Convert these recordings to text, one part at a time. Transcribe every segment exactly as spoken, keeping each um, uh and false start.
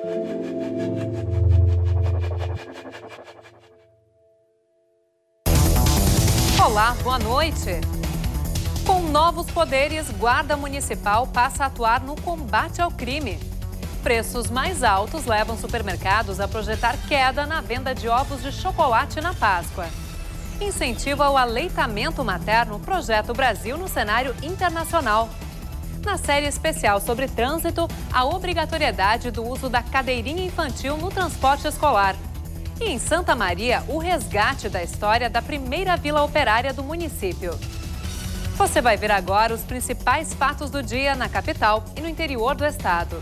Olá, boa noite. Com novos poderes, Guarda Municipal passa a atuar no combate ao crime. Preços mais altos levam supermercados a projetar queda na venda de ovos de chocolate na Páscoa. Incentiva o aleitamento materno projeta o Brasil no cenário internacional. Na série especial sobre trânsito, a obrigatoriedade do uso da cadeirinha infantil no transporte escolar. E em Santa Maria, o resgate da história da primeira vila operária do município. Você vai ver agora os principais fatos do dia na capital e no interior do estado.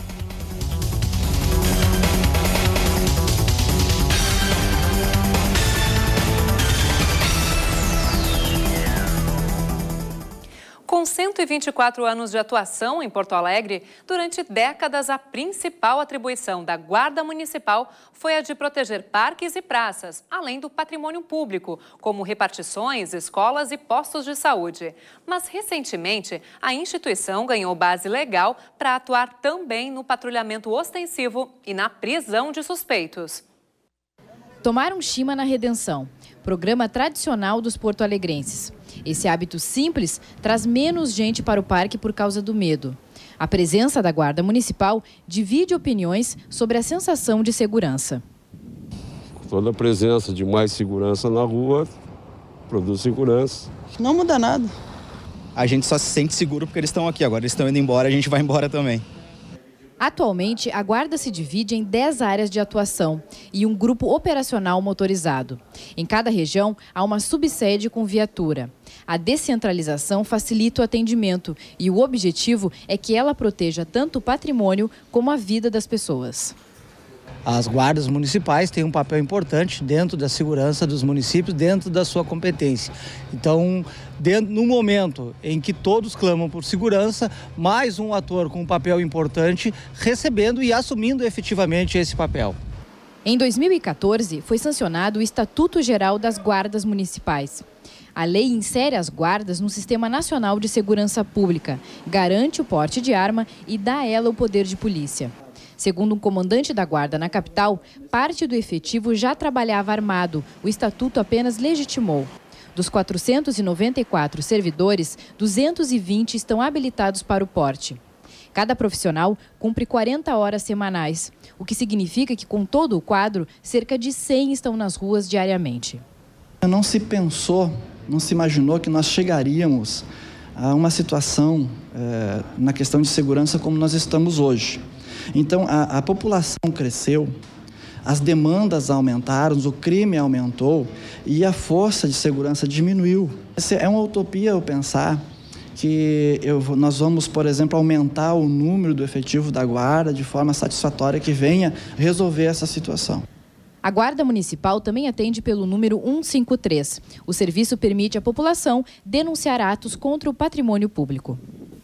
Com cento e vinte e quatro anos de atuação em Porto Alegre, durante décadas a principal atribuição da Guarda Municipal foi a de proteger parques e praças, além do patrimônio público, como repartições, escolas e postos de saúde. Mas, recentemente, a instituição ganhou base legal para atuar também no patrulhamento ostensivo e na prisão de suspeitos. Tomar um chima na Redenção, programa tradicional dos porto-alegrenses. Esse hábito simples traz menos gente para o parque por causa do medo. A presença da Guarda Municipal divide opiniões sobre a sensação de segurança. Toda a presença de mais segurança na rua produz segurança. Não muda nada. A gente só se sente seguro porque eles estão aqui. Agora eles estão indo embora, a gente vai embora também. Atualmente, a Guarda se divide em dez áreas de atuação e um grupo operacional motorizado. Em cada região, há uma subsede com viatura. A descentralização facilita o atendimento e o objetivo é que ela proteja tanto o patrimônio como a vida das pessoas. As guardas municipais têm um papel importante dentro da segurança dos municípios, dentro da sua competência. Então, dentro, no momento em que todos clamam por segurança, mais um ator com um papel importante recebendo e assumindo efetivamente esse papel. Em dois mil e quatorze, foi sancionado o Estatuto Geral das Guardas Municipais. A lei insere as guardas no Sistema Nacional de Segurança Pública, garante o porte de arma e dá a ela o poder de polícia. Segundo um comandante da Guarda na capital, parte do efetivo já trabalhava armado. O Estatuto apenas legitimou. Dos quatrocentos e noventa e quatro servidores, duzentos e vinte estão habilitados para o porte. Cada profissional cumpre quarenta horas semanais, o que significa que, com todo o quadro, cerca de cem estão nas ruas diariamente. Não se pensou, não se imaginou que nós chegaríamos a uma situação é, na questão de segurança como nós estamos hoje. Então, a, a população cresceu, as demandas aumentaram, o crime aumentou e a força de segurança diminuiu. É uma utopia eu pensar que eu, nós vamos, por exemplo, aumentar o número do efetivo da Guarda de forma satisfatória que venha resolver essa situação. A Guarda Municipal também atende pelo número cento e cinquenta e três. O serviço permite à população denunciar atos contra o patrimônio público.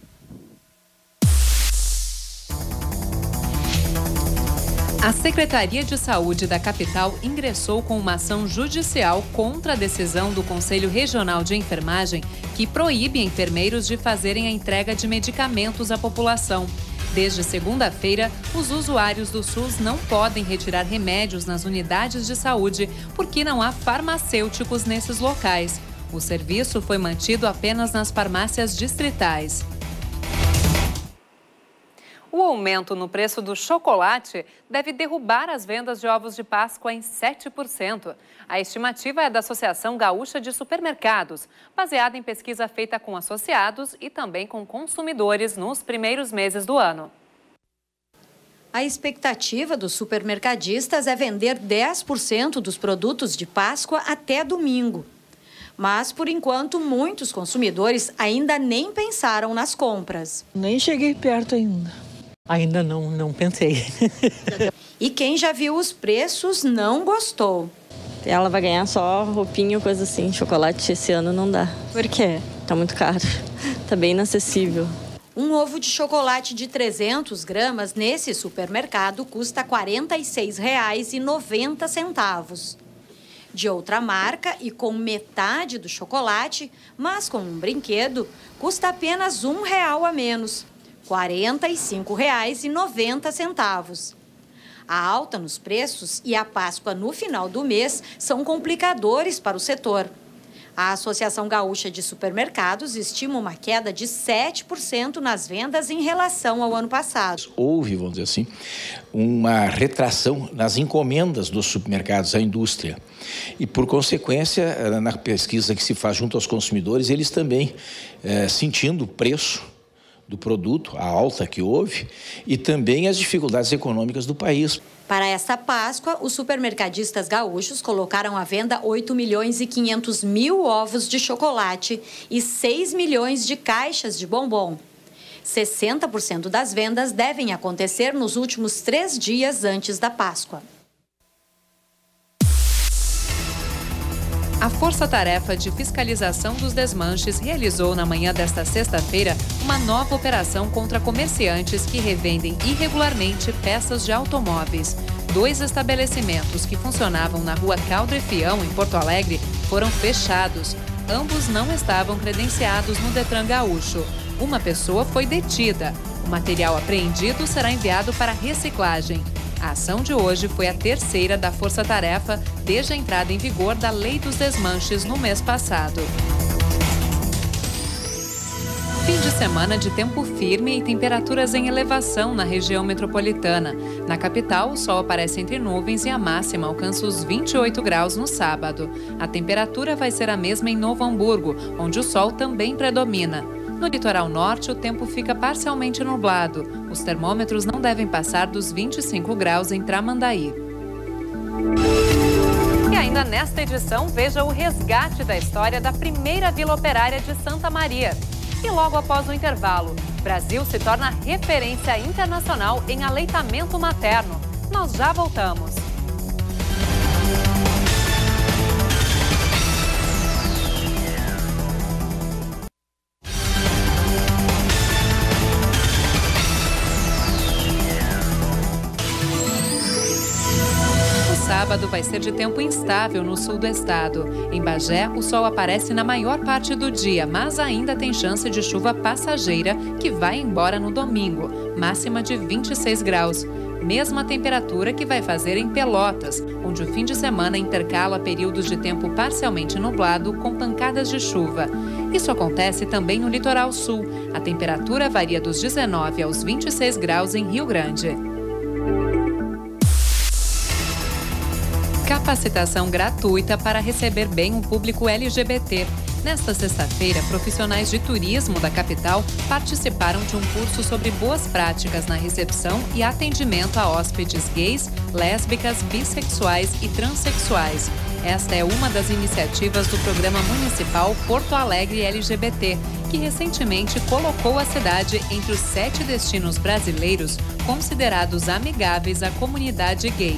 A Secretaria de Saúde da capital ingressou com uma ação judicial contra a decisão do Conselho Regional de Enfermagem que proíbe enfermeiros de fazerem a entrega de medicamentos à população. Desde segunda-feira, os usuários do SUS não podem retirar remédios nas unidades de saúde porque não há farmacêuticos nesses locais. O serviço foi mantido apenas nas farmácias distritais. O aumento no preço do chocolate deve derrubar as vendas de ovos de Páscoa em sete por cento. A estimativa é da Associação Gaúcha de Supermercados, baseada em pesquisa feita com associados e também com consumidores nos primeiros meses do ano. A expectativa dos supermercadistas é vender dez por cento dos produtos de Páscoa até domingo. Mas, por enquanto, muitos consumidores ainda nem pensaram nas compras. Nem cheguei perto ainda. Ainda não, não pensei. E quem já viu os preços não gostou. Ela vai ganhar só roupinha ou coisa assim. Chocolate esse ano não dá. Por quê? Tá muito caro. Tá bem inacessível. Um ovo de chocolate de trezentas gramas nesse supermercado custa quarenta e seis reais e noventa centavos. De outra marca e com metade do chocolate, mas com um brinquedo, custa apenas um real a menos. quarenta e cinco reais e noventa centavos. A alta nos preços e a Páscoa no final do mês são complicadores para o setor. A Associação Gaúcha de Supermercados estima uma queda de sete por cento nas vendas em relação ao ano passado. Houve, vamos dizer assim, uma retração nas encomendas dos supermercados à indústria. E, por consequência, na pesquisa que se faz junto aos consumidores, eles também é, sentindo o preço do produto, a alta que houve, e também as dificuldades econômicas do país. Para esta Páscoa, os supermercadistas gaúchos colocaram à venda oito milhões e quinhentos mil ovos de chocolate e seis milhões de caixas de bombom. sessenta por cento das vendas devem acontecer nos últimos três dias antes da Páscoa. A Força Tarefa de Fiscalização dos Desmanches realizou na manhã desta sexta-feira uma nova operação contra comerciantes que revendem irregularmente peças de automóveis. Dois estabelecimentos que funcionavam na rua Caldo e Fião, em Porto Alegre, foram fechados. Ambos não estavam credenciados no Detran Gaúcho. Uma pessoa foi detida. O material apreendido será enviado para reciclagem. A ação de hoje foi a terceira da Força Tarefa desde a entrada em vigor da Lei dos Desmanches no mês passado. Fim de semana de tempo firme e temperaturas em elevação na região metropolitana. Na capital, o sol aparece entre nuvens e a máxima alcança os vinte e oito graus no sábado. A temperatura vai ser a mesma em Novo Hamburgo, onde o sol também predomina. No litoral norte, o tempo fica parcialmente nublado. Os termômetros não devem passar dos vinte e cinco graus em Tramandaí. E ainda nesta edição, veja o resgate da história da primeira vila operária de Santa Maria. E logo após o intervalo, Brasil se torna referência internacional em aleitamento materno. Nós já voltamos. Sábado vai ser de tempo instável no sul do estado. Em Bagé, o sol aparece na maior parte do dia, mas ainda tem chance de chuva passageira que vai embora no domingo, máxima de vinte e seis graus. Mesma temperatura que vai fazer em Pelotas, onde o fim de semana intercala períodos de tempo parcialmente nublado com pancadas de chuva. Isso acontece também no litoral sul. A temperatura varia dos dezenove aos vinte e seis graus em Rio Grande. Capacitação gratuita para receber bem o público L G B T. Nesta sexta-feira, profissionais de turismo da capital participaram de um curso sobre boas práticas na recepção e atendimento a hóspedes gays, lésbicas, bissexuais e transexuais. Esta é uma das iniciativas do Programa Municipal Porto Alegre L G B T, que recentemente colocou a cidade entre os sete destinos brasileiros considerados amigáveis à comunidade gay.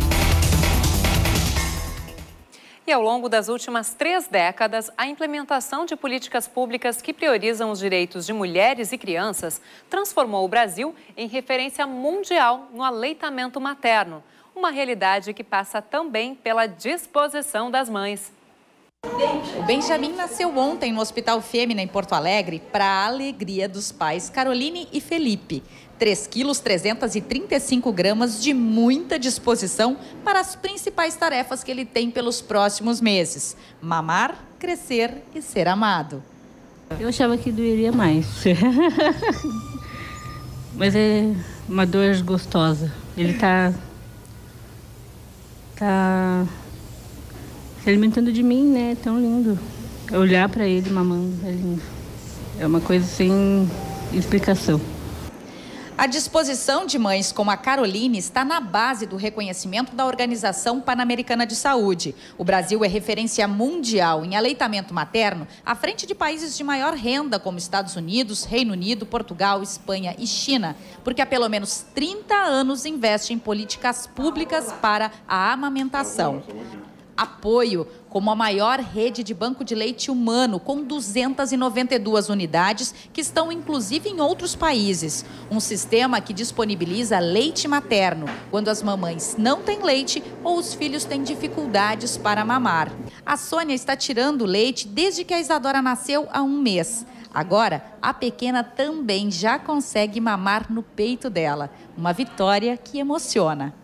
E ao longo das últimas três décadas, a implementação de políticas públicas que priorizam os direitos de mulheres e crianças transformou o Brasil em referência mundial no aleitamento materno, uma realidade que passa também pela disposição das mães. O Benjamin nasceu ontem no Hospital Fêmea, em Porto Alegre, para a alegria dos pais Caroline e Felipe. três quilos trezentos e trinta e cinco gramas de muita disposição para as principais tarefas que ele tem pelos próximos meses: mamar, crescer e ser amado. Eu achava que doeria mais, mas é uma dor gostosa. Ele está tá se alimentando de mim, né? É tão lindo. Olhar para ele mamando é lindo. É uma coisa sem explicação. A disposição de mães como a Caroline está na base do reconhecimento da Organização Pan-Americana de Saúde. O Brasil é referência mundial em aleitamento materno à frente de países de maior renda como Estados Unidos, Reino Unido, Portugal, Espanha e China, porque há pelo menos trinta anos investe em políticas públicas para a amamentação. Apoio como a maior rede de banco de leite humano, com duzentas e noventa e duas unidades, que estão inclusive em outros países. Um sistema que disponibiliza leite materno, quando as mamães não têm leite ou os filhos têm dificuldades para mamar. A Sônia está tirando leite desde que a Isadora nasceu há um mês. Agora, a pequena também já consegue mamar no peito dela. Uma vitória que emociona.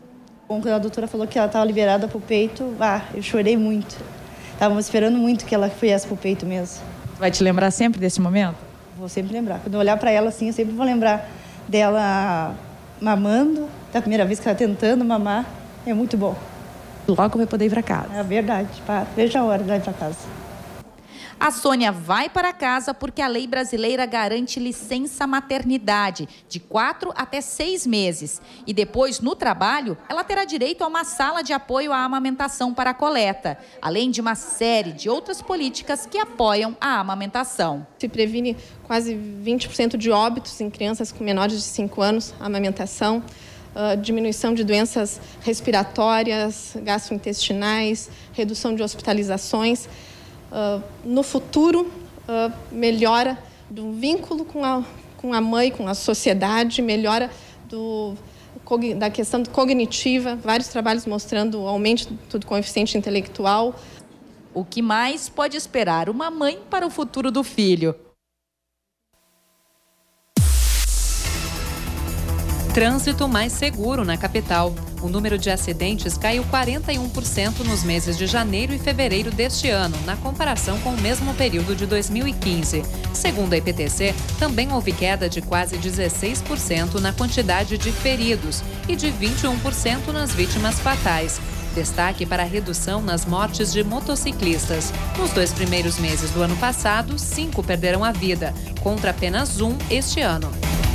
Quando a doutora falou que ela estava liberada para o peito, ah, eu chorei muito. Estávamos esperando muito que ela viesse para o peito mesmo. Vai te lembrar sempre desse momento? Vou sempre lembrar. Quando eu olhar para ela assim, eu sempre vou lembrar dela mamando, da primeira vez que ela tentando mamar. É muito bom. Logo vai poder ir para casa. É verdade. Veja a hora de ir para casa. A Sônia vai para casa porque a lei brasileira garante licença maternidade de quatro até seis meses. E depois, no trabalho, ela terá direito a uma sala de apoio à amamentação para a coleta, além de uma série de outras políticas que apoiam a amamentação. Se previne quase vinte por cento de óbitos em crianças com menores de cinco anos, a amamentação, uh, diminuição de doenças respiratórias, gastrointestinais, redução de hospitalizações. Uh, no futuro, uh, melhora do vínculo com a, com a mãe, com a sociedade, melhora do, da questão cognitiva, vários trabalhos mostrando o aumento do coeficiente intelectual. O que mais pode esperar uma mãe para o futuro do filho? Trânsito mais seguro na capital. O número de acidentes caiu quarenta e um por cento nos meses de janeiro e fevereiro deste ano, na comparação com o mesmo período de dois mil e quinze. Segundo a I P T C, também houve queda de quase dezesseis por cento na quantidade de feridos e de vinte e um por cento nas vítimas fatais. Destaque para a redução nas mortes de motociclistas. Nos dois primeiros meses do ano passado, cinco perderam a vida, contra apenas um este ano.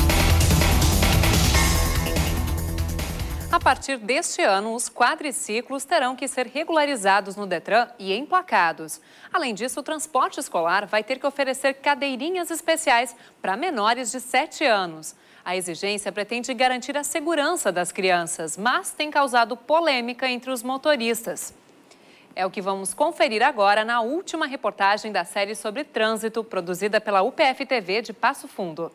A partir deste ano, os quadriciclos terão que ser regularizados no Detran e emplacados. Além disso, o transporte escolar vai ter que oferecer cadeirinhas especiais para menores de sete anos. A exigência pretende garantir a segurança das crianças, mas tem causado polêmica entre os motoristas. É o que vamos conferir agora na última reportagem da série sobre trânsito, produzida pela U P F T V de Passo Fundo.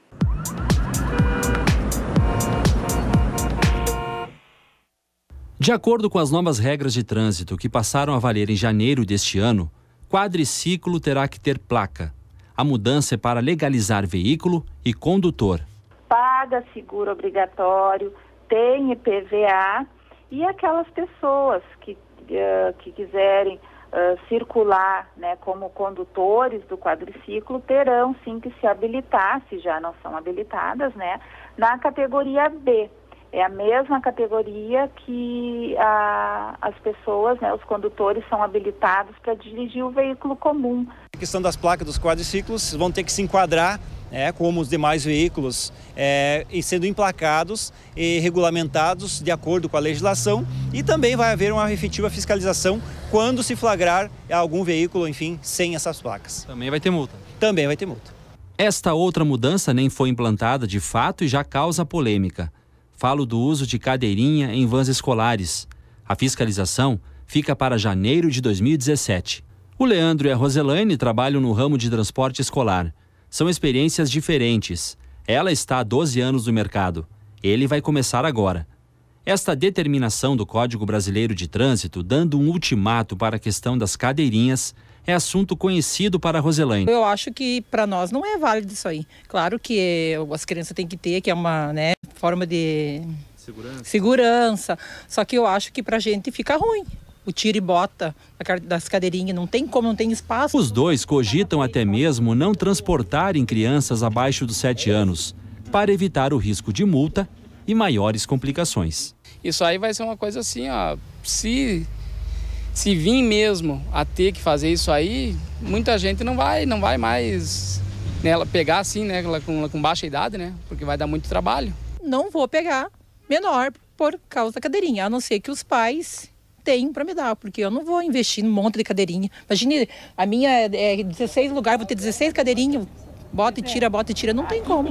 De acordo com as novas regras de trânsito que passaram a valer em janeiro deste ano, quadriciclo terá que ter placa. A mudança é para legalizar veículo e condutor. Paga seguro obrigatório, tem I P V A e aquelas pessoas que, uh, que quiserem uh, circular, né, como condutores do quadriciclo terão sim que se habilitar, se já não são habilitadas, né, na categoria B. É a mesma categoria que a, as pessoas, né, os condutores são habilitados para dirigir o veículo comum. A questão das placas dos quadriciclos vão ter que se enquadrar, é, como os demais veículos, é, e sendo emplacados e regulamentados de acordo com a legislação, e também vai haver uma efetiva fiscalização quando se flagrar algum veículo, enfim, sem essas placas. Também vai ter multa? Também vai ter multa. Esta outra mudança nem foi implantada de fato e já causa polêmica. Falo do uso de cadeirinha em vans escolares. A fiscalização fica para janeiro de dois mil e dezessete. O Leandro e a Roselaine trabalham no ramo de transporte escolar. São experiências diferentes. Ela está há doze anos no mercado. Ele vai começar agora. Esta determinação do Código Brasileiro de Trânsito, dando um ultimato para a questão das cadeirinhas, é assunto conhecido para a Roselaine. Eu acho que para nós não é válido isso aí. Claro que as crianças têm que ter, que é uma, né, forma de segurança. segurança. Só que eu acho que para a gente fica ruim. O tira e bota das cadeirinhas, não tem como, não tem espaço. Os dois cogitam até mesmo não transportarem crianças abaixo dos sete anos, para evitar o risco de multa e maiores complicações. Isso aí vai ser uma coisa assim, ó, se... Se vir mesmo a ter que fazer isso aí, muita gente não vai, não vai mais, né, pegar assim, né, com, com baixa idade, né, porque vai dar muito trabalho. Não vou pegar menor por causa da cadeirinha, a não ser que os pais tenham para me dar, porque eu não vou investir num monte de cadeirinha. Imagine, a minha é dezesseis lugares, vou ter dezesseis cadeirinhas, bota e tira, bota e tira, não tem como.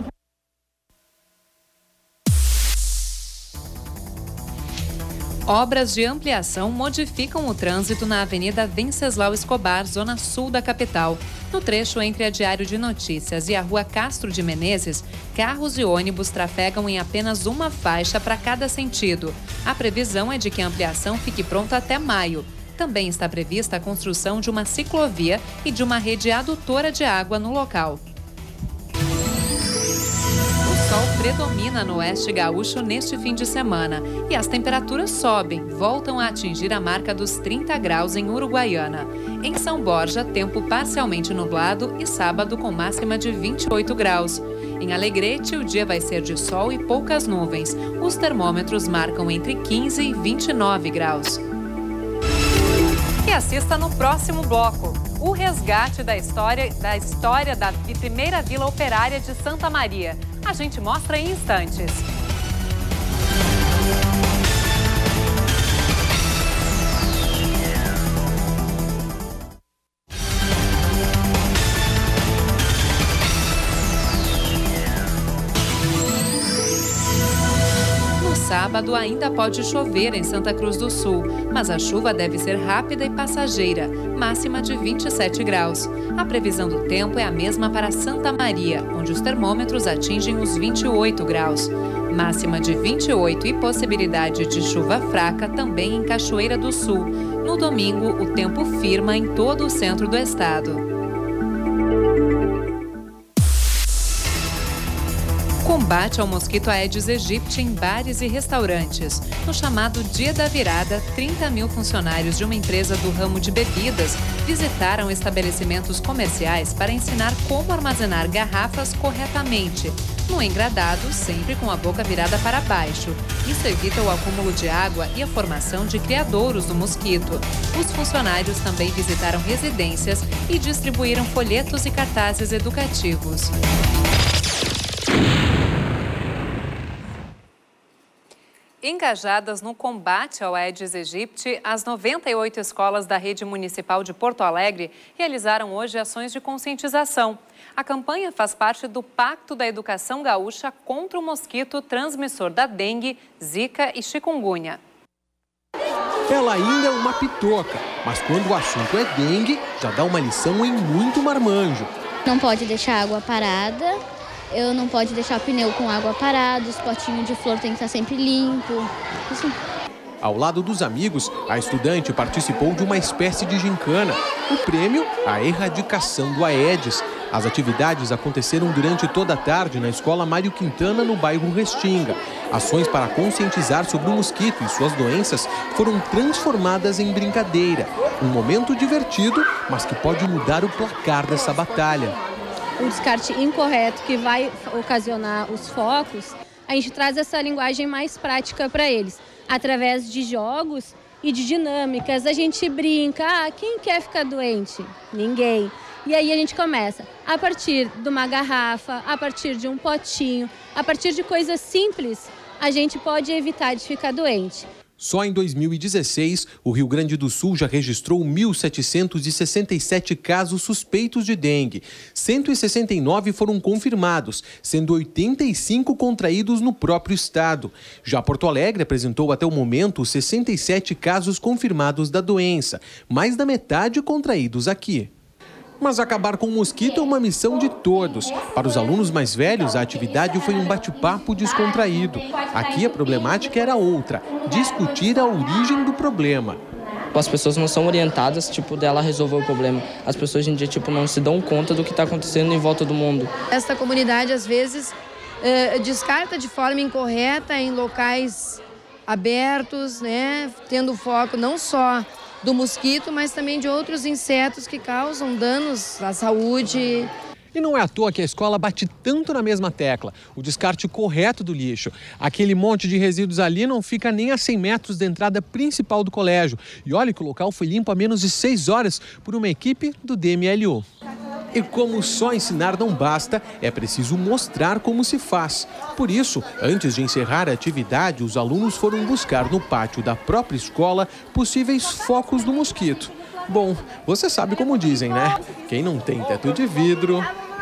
Obras de ampliação modificam o trânsito na Avenida Venceslau Escobar, zona sul da capital. No trecho entre a Diário de Notícias e a Rua Castro de Menezes, carros e ônibus trafegam em apenas uma faixa para cada sentido. A previsão é de que a ampliação fique pronta até maio. Também está prevista a construção de uma ciclovia e de uma rede adutora de água no local. O sol predomina no oeste gaúcho neste fim de semana e as temperaturas sobem, voltam a atingir a marca dos trinta graus em Uruguaiana. Em São Borja, tempo parcialmente nublado e sábado com máxima de vinte e oito graus. Em Alegrete, o dia vai ser de sol e poucas nuvens. Os termômetros marcam entre quinze e vinte e nove graus. E assista no próximo bloco o resgate da história da, história da primeira vila operária de Santa Maria. A gente mostra em instantes. Sábado ainda pode chover em Santa Cruz do Sul, mas a chuva deve ser rápida e passageira, máxima de vinte e sete graus. A previsão do tempo é a mesma para Santa Maria, onde os termômetros atingem os vinte e oito graus. Máxima de vinte e oito e possibilidade de chuva fraca também em Cachoeira do Sul. No domingo, o tempo firma em todo o centro do estado. Combate ao mosquito Aedes aegypti em bares e restaurantes. No chamado Dia da Virada, trinta mil funcionários de uma empresa do ramo de bebidas visitaram estabelecimentos comerciais para ensinar como armazenar garrafas corretamente. No engradado, sempre com a boca virada para baixo. Isso evita o acúmulo de água e a formação de criadouros do mosquito. Os funcionários também visitaram residências e distribuíram folhetos e cartazes educativos. Engajadas no combate ao Aedes aegypti, as noventa e oito escolas da rede municipal de Porto Alegre realizaram hoje ações de conscientização. A campanha faz parte do Pacto da Educação Gaúcha contra o mosquito transmissor da dengue, zika e chikungunya. Ela ainda é uma pitoca, mas quando o assunto é dengue, já dá uma lição em muito marmanjo. Não pode deixar água parada. Eu não pode deixar o pneu com água parada, os potinhos de flor tem que estar sempre limpo. Assim. Ao lado dos amigos, a estudante participou de uma espécie de gincana. O prêmio, a erradicação do Aedes. As atividades aconteceram durante toda a tarde na Escola Mário Quintana, no bairro Restinga. Ações para conscientizar sobre o mosquito e suas doenças foram transformadas em brincadeira. Um momento divertido, mas que pode mudar o placar dessa batalha. Um descarte incorreto que vai ocasionar os focos, a gente traz essa linguagem mais prática para eles. Através de jogos e de dinâmicas, a gente brinca, ah, quem quer ficar doente? Ninguém. E aí a gente começa, a partir de uma garrafa, a partir de um potinho, a partir de coisas simples, a gente pode evitar de ficar doente. Só em dois mil e dezesseis, o Rio Grande do Sul já registrou mil setecentos e sessenta e sete casos suspeitos de dengue. cento e sessenta e nove foram confirmados, sendo oitenta e cinco contraídos no próprio estado. Já Porto Alegre apresentou até o momento sessenta e sete casos confirmados da doença, mais da metade contraídos aqui. Mas acabar com o mosquito é uma missão de todos. Para os alunos mais velhos, a atividade foi um bate-papo descontraído. Aqui a problemática era outra, discutir a origem do problema. As pessoas não são orientadas, tipo, dela resolver o problema. As pessoas hoje em dia, tipo, não se dão conta do que está acontecendo em volta do mundo. Esta comunidade, às vezes, eh, descarta de forma incorreta em locais abertos, né, tendo foco não só do mosquito, mas também de outros insetos que causam danos à saúde. E não é à toa que a escola bate tanto na mesma tecla, o descarte correto do lixo. Aquele monte de resíduos ali não fica nem a cem metros da entrada principal do colégio. E olha que o local foi limpo há menos de seis horas por uma equipe do D M L U. E como só ensinar não basta, é preciso mostrar como se faz. Por isso, antes de encerrar a atividade, os alunos foram buscar no pátio da própria escola possíveis focos do mosquito. Bom, você sabe como dizem, né? Quem não tem teto de vidro...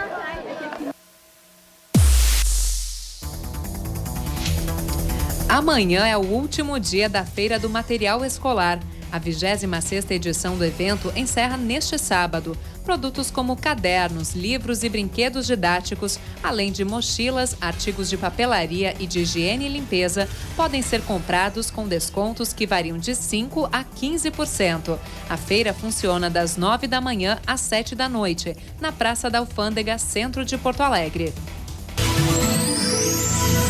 Amanhã é o último dia da Feira do Material Escolar. A vigésima sexta edição do evento encerra neste sábado. Produtos como cadernos, livros e brinquedos didáticos, além de mochilas, artigos de papelaria e de higiene e limpeza, podem ser comprados com descontos que variam de cinco por cento a quinze por cento. A feira funciona das nove da manhã às sete da noite, na Praça da Alfândega, centro de Porto Alegre.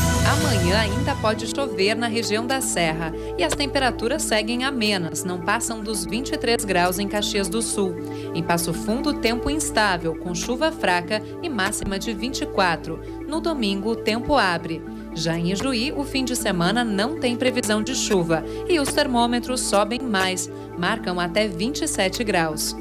Amanhã ainda pode chover na região da Serra e as temperaturas seguem amenas, não passam dos vinte e três graus em Caxias do Sul. Em Passo Fundo, tempo instável, com chuva fraca e máxima de vinte e quatro. No domingo, o tempo abre. Já em Ijuí, o fim de semana não tem previsão de chuva e os termômetros sobem mais, marcam até vinte e sete graus.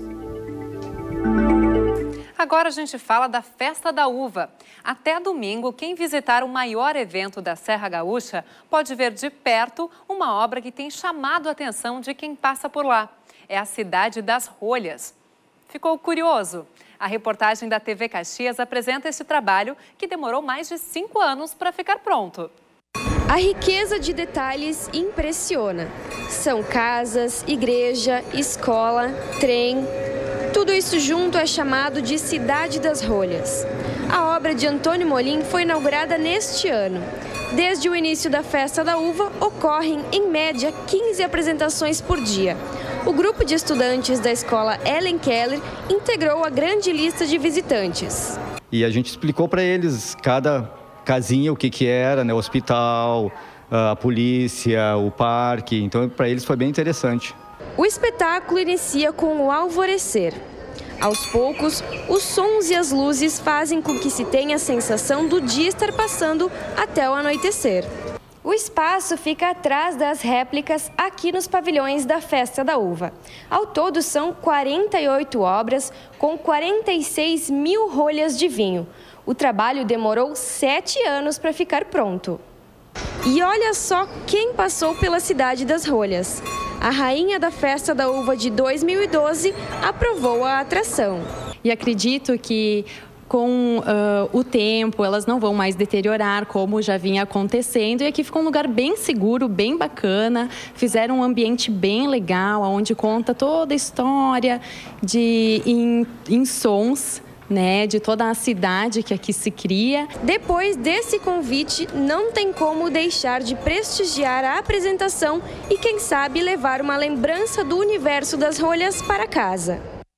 Agora a gente fala da Festa da Uva. Até domingo, quem visitar o maior evento da Serra Gaúcha pode ver de perto uma obra que tem chamado a atenção de quem passa por lá. É a Cidade das Rolhas. Ficou curioso? A reportagem da T V Caxias apresenta esse trabalho que demorou mais de cinco anos para ficar pronto. A riqueza de detalhes impressiona. São casas, igreja, escola, trem. Tudo isso junto é chamado de Cidade das Rolhas. A obra de Antônio Molim foi inaugurada neste ano. Desde o início da Festa da Uva, ocorrem, em média, quinze apresentações por dia. O grupo de estudantes da escola Ellen Keller integrou a grande lista de visitantes. E a gente explicou para eles cada casinha o que, que era, né? O hospital, a polícia, o parque. Então, para eles foi bem interessante. O espetáculo inicia com o alvorecer. Aos poucos, os sons e as luzes fazem com que se tenha a sensação do dia estar passando até o anoitecer. O espaço fica atrás das réplicas aqui nos pavilhões da Festa da Uva. Ao todo, são quarenta e oito obras com quarenta e seis mil rolhas de vinho. O trabalho demorou sete anos para ficar pronto. E olha só quem passou pela Cidade das Rolhas. A rainha da Festa da Uva de dois mil e doze aprovou a atração. E acredito que com uh, o tempo elas não vão mais deteriorar como já vinha acontecendo. E aqui ficou um lugar bem seguro, bem bacana. Fizeram um ambiente bem legal, onde conta toda a história de, em, em sons, né, de toda a cidade que aqui se cria. Depois desse convite, não tem como deixar de prestigiar a apresentação e, quem sabe, levar uma lembrança do universo das rolhas para casa.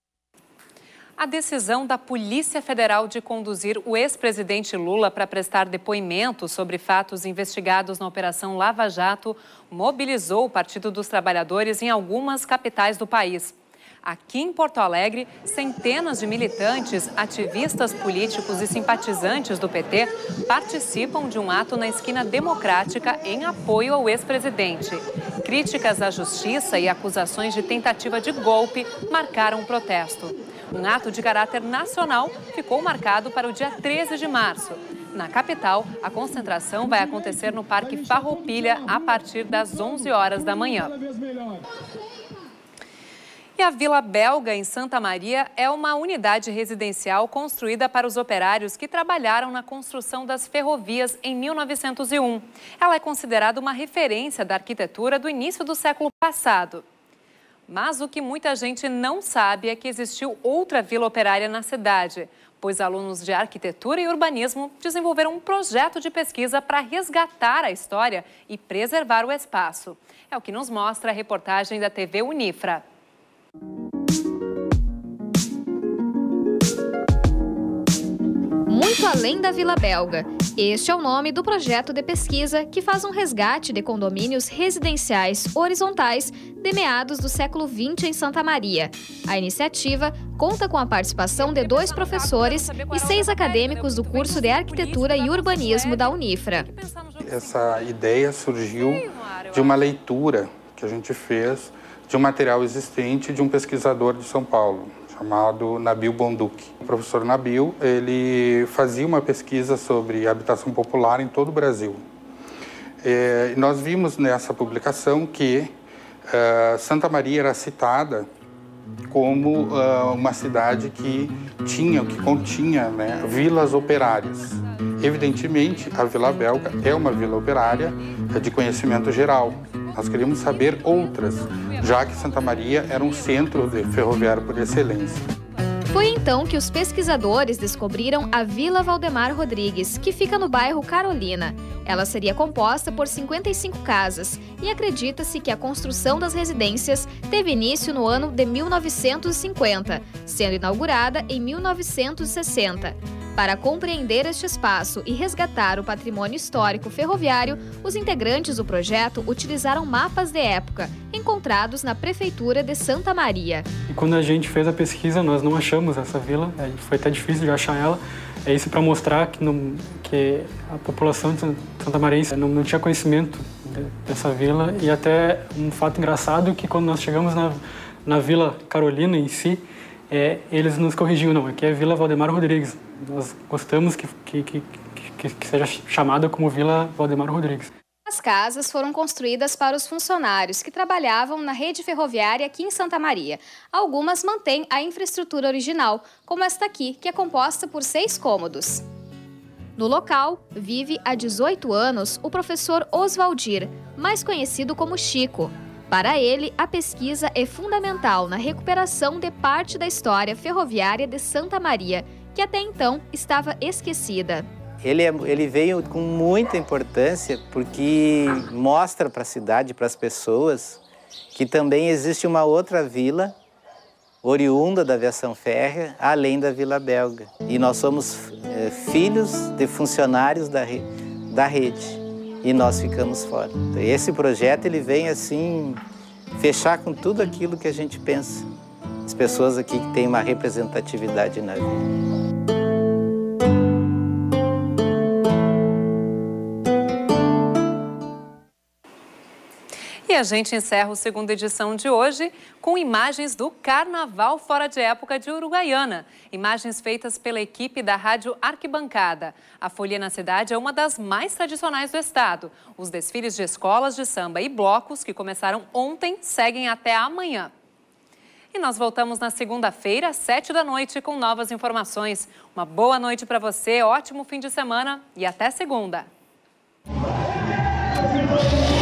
A decisão da Polícia Federal de conduzir o ex-presidente Lula para prestar depoimento sobre fatos investigados na Operação Lava Jato mobilizou o Partido dos Trabalhadores em algumas capitais do país. Aqui em Porto Alegre, centenas de militantes, ativistas políticos e simpatizantes do P T participam de um ato na esquina Democrática em apoio ao ex-presidente. Críticas à justiça e acusações de tentativa de golpe marcaram o protesto. Um ato de caráter nacional ficou marcado para o dia treze de março. Na capital, a concentração vai acontecer no Parque Farroupilha a partir das onze horas da manhã. E a Vila Belga, em Santa Maria, é uma unidade residencial construída para os operários que trabalharam na construção das ferrovias em mil novecentos e um. Ela é considerada uma referência da arquitetura do início do século passado. Mas o que muita gente não sabe é que existiu outra vila operária na cidade, pois alunos de arquitetura e urbanismo desenvolveram um projeto de pesquisa para resgatar a história e preservar o espaço. É o que nos mostra a reportagem da T V Unifra. Muito além da Vila Belga. Este é o nome do projeto de pesquisa que faz um resgate de condomínios residenciais horizontais de meados do século vinte em Santa Maria. A iniciativa conta com a participação de dois professores e seis acadêmicos do curso de Arquitetura e Urbanismo da Unifra. Essa ideia surgiu de uma leitura que a gente fez de um material existente de um pesquisador de São Paulo, chamado Nabil Bonduki. O professor Nabil, ele fazia uma pesquisa sobre habitação popular em todo o Brasil. E nós vimos nessa publicação que uh, Santa Maria era citada como uh, uma cidade que tinha, que continha, né, vilas operárias. Evidentemente, a Vila Belga é uma vila operária de conhecimento geral. Nós queríamos saber outras, já que Santa Maria era um centro de ferroviário por excelência. Foi então que os pesquisadores descobriram a Vila Valdemar Rodrigues, que fica no bairro Carolina. Ela seria composta por cinquenta e cinco casas e acredita-se que a construção das residências teve início no ano de mil novecentos e cinquenta, sendo inaugurada em mil novecentos e sessenta. Para compreender este espaço e resgatar o patrimônio histórico ferroviário, os integrantes do projeto utilizaram mapas de época, encontrados na Prefeitura de Santa Maria. E quando a gente fez a pesquisa, nós não achamos essa vila, foi até difícil de achar ela. É isso para mostrar que, não, que a população de Santa Maria não, não tinha conhecimento de, dessa vila. E até um fato engraçado que quando nós chegamos na, na Vila Carolina em si, é, eles nos corrigiam, não, aqui é Vila Valdemar Rodrigues. Nós gostamos que, que, que, que, que seja chamada como Vila Valdemar Rodrigues. As casas foram construídas para os funcionários que trabalhavam na rede ferroviária aqui em Santa Maria. Algumas mantêm a infraestrutura original, como esta aqui, que é composta por seis cômodos. No local, vive há dezoito anos o professor Oswaldir, mais conhecido como Chico. Para ele, a pesquisa é fundamental na recuperação de parte da história ferroviária de Santa Maria, que até então estava esquecida. Ele, é, ele veio com muita importância porque mostra para a cidade, para as pessoas, que também existe uma outra vila oriunda da aviação férrea, além da Vila Belga. E nós somos é, filhos de funcionários da, da rede. E nós ficamos fora. Esse projeto ele vem assim fechar com tudo aquilo que a gente pensa. As pessoas aqui que têm uma representatividade na vida. E a gente encerra a segunda edição de hoje com imagens do Carnaval Fora de Época de Uruguaiana. Imagens feitas pela equipe da Rádio Arquibancada. A Folia na Cidade é uma das mais tradicionais do estado. Os desfiles de escolas de samba e blocos, que começaram ontem, seguem até amanhã. E nós voltamos na segunda-feira, às sete da noite, com novas informações. Uma boa noite para você, ótimo fim de semana e até segunda.